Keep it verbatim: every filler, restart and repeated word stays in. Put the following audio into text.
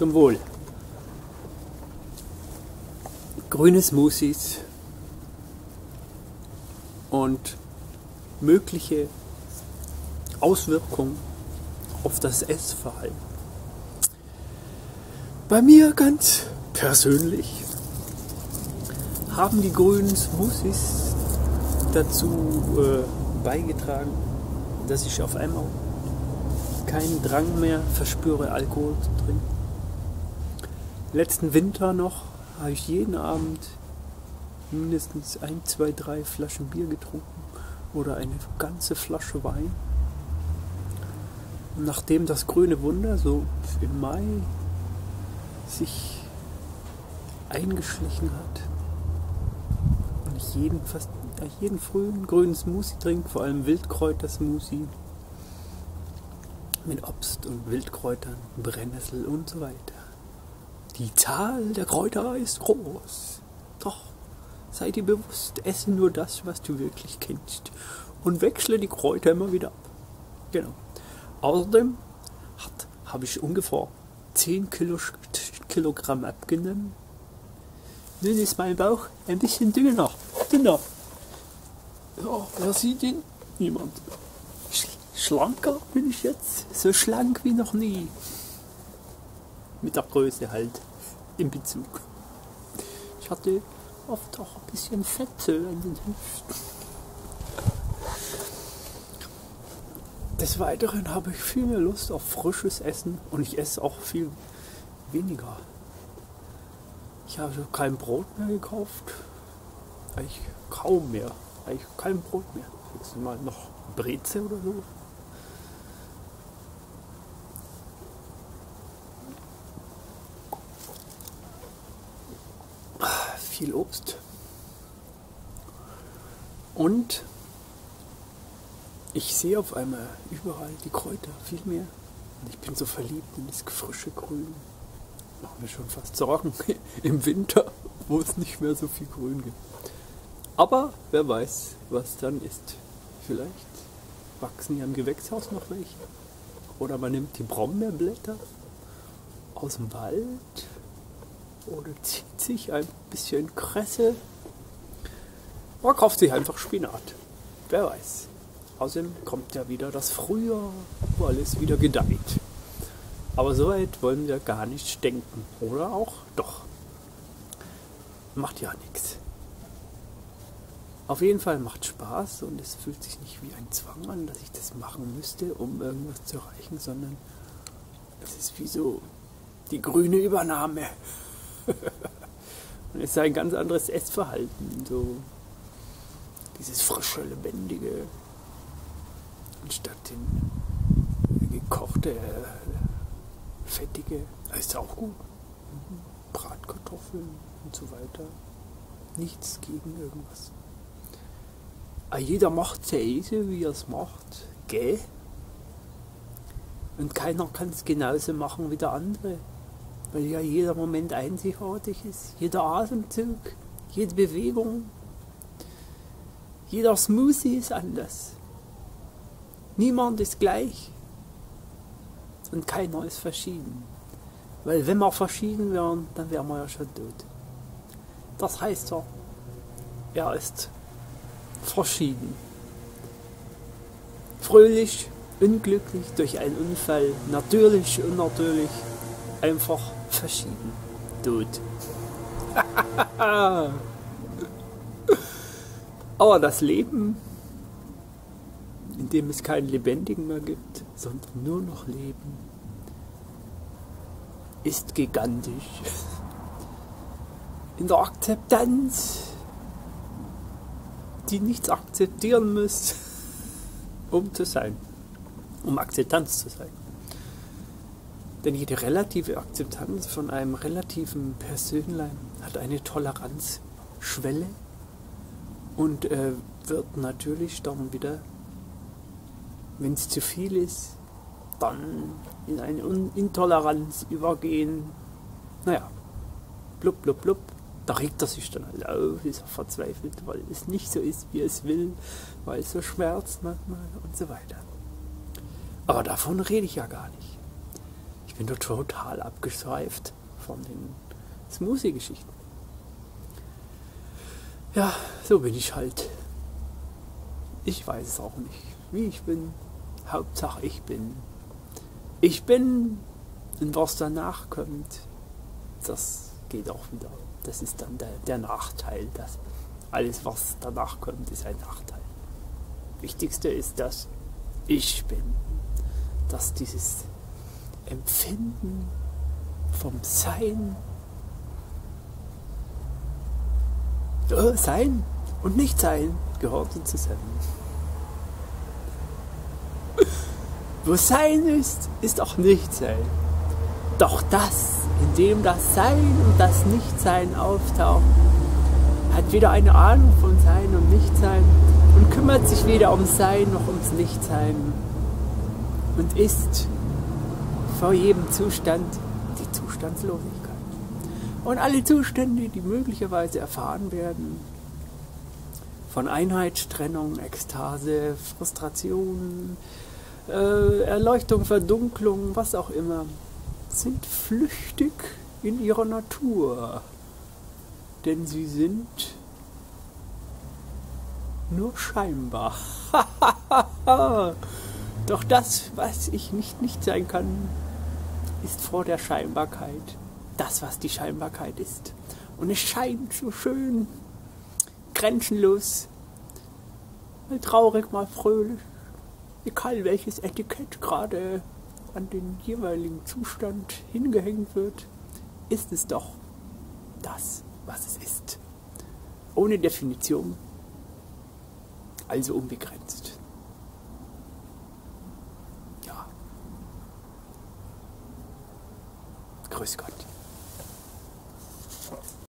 Zum Wohl. Grüne Smoothies und mögliche Auswirkungen auf das Essverhalten. Bei mir ganz persönlich haben die grünen Smoothies dazu äh, beigetragen, dass ich auf einmal keinen Drang mehr verspüre, Alkohol zu trinken. Letzten Winter noch habe ich jeden Abend mindestens ein, zwei, drei Flaschen Bier getrunken oder eine ganze Flasche Wein. Und nachdem das grüne Wunder so im Mai sich eingeschlichen hat und ich jeden, fast jeden frühen grünen Smoothie trinke, vor allem Wildkräuter-Smoothie mit Obst und Wildkräutern, Brennnessel und so weiter. Die Zahl der Kräuter ist groß. Doch, sei dir bewusst, esse nur das, was du wirklich kennst und wechsle die Kräuter immer wieder ab. Genau. Außerdem habe ich ungefähr zehn Kilo, Kilogramm abgenommen. Nun ist mein Bauch ein bisschen dünner. dünner. Ja, wer sieht ihn? Niemand. Schlanker bin ich jetzt. So schlank wie noch nie. Mit der Größe halt. Im Bezug. Ich hatte oft auch ein bisschen Fette an den Hüften. Des Weiteren habe ich viel mehr Lust auf frisches Essen und ich esse auch viel weniger. Ich habe kein Brot mehr gekauft. Eigentlich kaum mehr. Eigentlich kein Brot mehr. Jetzt mal noch Breze oder so. Viel Obst. Und ich sehe auf einmal überall die Kräuter, viel mehr. Und ich bin so verliebt in das frische Grün. Machen wir schon fast Sorgen im Winter, wo es nicht mehr so viel Grün gibt. Aber wer weiß, was dann ist. Vielleicht wachsen ja im Gewächshaus noch welche. Oder man nimmt die Brombeerblätter aus dem Wald. Oder zieht sich ein bisschen Kresse. Oder kauft sich einfach Spinat. Wer weiß. Außerdem kommt ja wieder das Frühjahr, wo alles wieder gedeiht. Aber so weit wollen wir gar nicht denken. Oder auch? Doch. Macht ja nichts. Auf jeden Fall macht Spaß und es fühlt sich nicht wie ein Zwang an, dass ich das machen müsste, um irgendwas zu erreichen, sondern es ist wie so die grüne Übernahme. Und es ist ein ganz anderes Essverhalten. So dieses frische, lebendige. Anstatt den gekochte, fettige. Das ist auch gut. Bratkartoffeln und so weiter. Nichts gegen irgendwas. Aber jeder macht es ja so, wie er es macht. Gell? Und keiner kann es genauso machen wie der andere. Weil ja jeder Moment einzigartig ist. Jeder Atemzug, jede Bewegung, jeder Smoothie ist anders. Niemand ist gleich. Und keiner ist verschieden. Weil wenn wir verschieden wären, dann wären wir ja schon tot. Das heißt ja, er ist verschieden. Fröhlich, unglücklich durch einen Unfall, natürlich, unnatürlich, einfach verschieden. Tot. Aber das Leben, in dem es keinen Lebendigen mehr gibt, sondern nur noch Leben, ist gigantisch. In der Akzeptanz, die nichts akzeptieren muss, um zu sein, um Akzeptanz zu sein. Denn jede relative Akzeptanz von einem relativen Persönlein hat eine Toleranzschwelle und äh, wird natürlich dann wieder, wenn es zu viel ist, dann in eine Intoleranz übergehen. Naja, blub, blub, blub. Da regt er sich dann halt auf, ist er verzweifelt, weil es nicht so ist, wie es will, weil es so schmerzt manchmal und so weiter. Aber davon rede ich ja gar nicht. Ich bin doch total abgeschweift von den Smoothie-Geschichten. Ja, so bin ich halt. Ich weiß es auch nicht, wie ich bin. Hauptsache ich bin. Ich bin, und was danach kommt, das geht auch wieder. Das ist dann der, der Nachteil. Das, alles, was danach kommt, ist ein Nachteil. Wichtigste ist, dass ich bin. Dass dieses Empfinden vom Sein, äh, Sein und Nicht-Sein gehört zusammen. Wo Sein ist, ist auch Nicht-Sein. Doch das, in dem das Sein und das Nichtsein auftauchen, hat weder eine Ahnung von Sein und Nichtsein und kümmert sich weder ums Sein noch ums Nichtsein und ist vor jedem Zustand die Zustandslosigkeit. Und alle Zustände, die möglicherweise erfahren werden, von Einheit, Trennung, Ekstase, Frustration, äh, Erleuchtung, Verdunklung, was auch immer, sind flüchtig in ihrer Natur. Denn sie sind nur scheinbar. Doch das, was ich nicht nicht sein kann, ist vor der Scheinbarkeit das, was die Scheinbarkeit ist. Und es scheint so schön, grenzenlos, mal traurig, mal fröhlich, egal welches Etikett gerade an den jeweiligen Zustand hingehängt wird, ist es doch das, was es ist. Ohne Definition, also unbegrenzt. Ja. Grüß Gott.